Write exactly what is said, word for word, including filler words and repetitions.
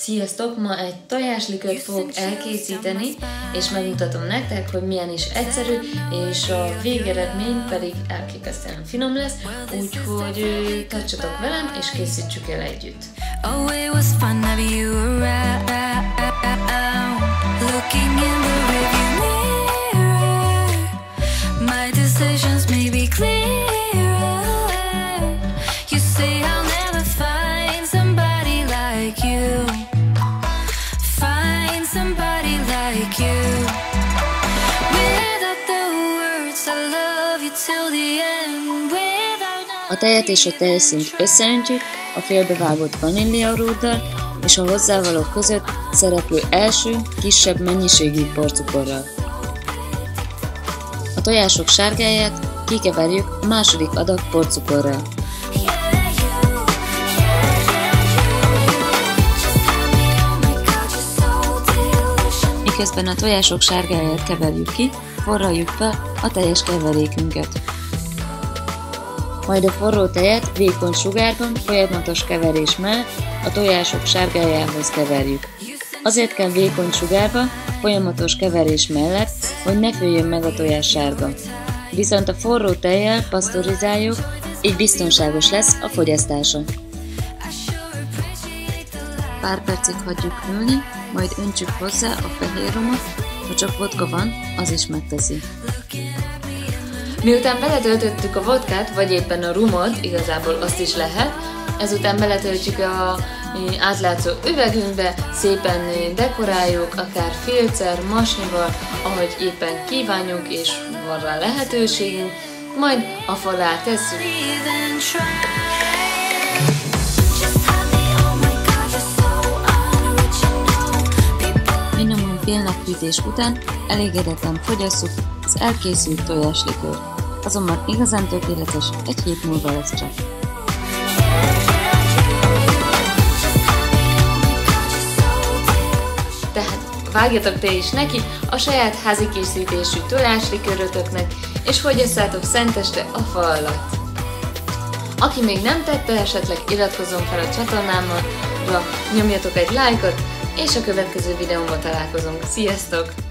Sziasztok! Ma egy tojáslikört fogok elkészíteni, és megmutatom nektek, hogy milyen is egyszerű, és a végeredmény pedig elképesztően finom lesz, úgyhogy tartsatok velem, és készítsük el együtt. A tejet és a tejszínt összeöntjük a félbevágott vaníliaróddal és a hozzávalók között szereplő első, kisebb mennyiségű porcukorral. A tojások sárgáját kikeverjük a második adag porcukorral. Miközben a tojások sárgáját keverjük ki, forraljuk fel a teljes keverékünket. Majd a forró tejet vékony sugárban folyamatos keverés mellett a tojások sárgájához keverjük. Azért kell vékony sugárba, folyamatos keverés mellett, hogy ne főjön meg a tojás sárga. Viszont a forró tejjel pasztorizáljuk, így biztonságos lesz a fogyasztása. Pár percig hagyjuk hűlni, majd öntsük hozzá a fehér romot, ha csak vodka van, az is megteszi. Miután beletöltöttük a vodkát, vagy éppen a rumot, igazából azt is lehet, ezután beletöltjük a átlátszó üvegünkbe, szépen dekoráljuk, akár filccel, masnival, ahogy éppen kívánjuk és van rá lehetőségünk, majd a fal alá tesszük. Minimum fél nap fűtés után elégedetten fogyasszuk az elkészült tojáslikőrt, azonban igazán tökéletes egy hét múlva lesz csak. Tehát vágjatok te is neki a saját házi készítésű tojáslikőrötöknek, és fogyasszátok szenteste a fa alatt. Aki még nem tette, esetleg iratkozzon fel a csatornámra, nyomjatok egy lájkot, és a következő videóban találkozunk. Sziasztok!